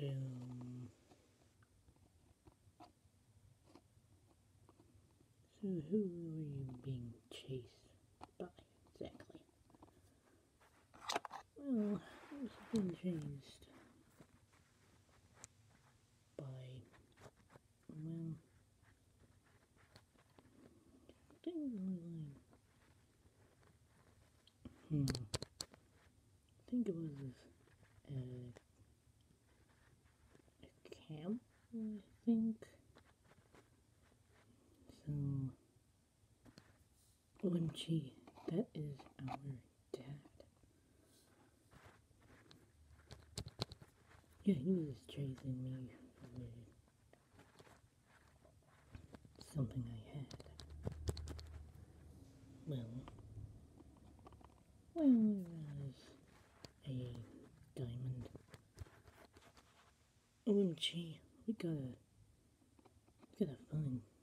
So who are you being chased by exactly? Well, I was being chased by, well, things like, I think it was a camp, I think. So, OMG, that is our dad. Yeah, he was chasing me for something I had. Well, it was a diamond. OMG, we gotta find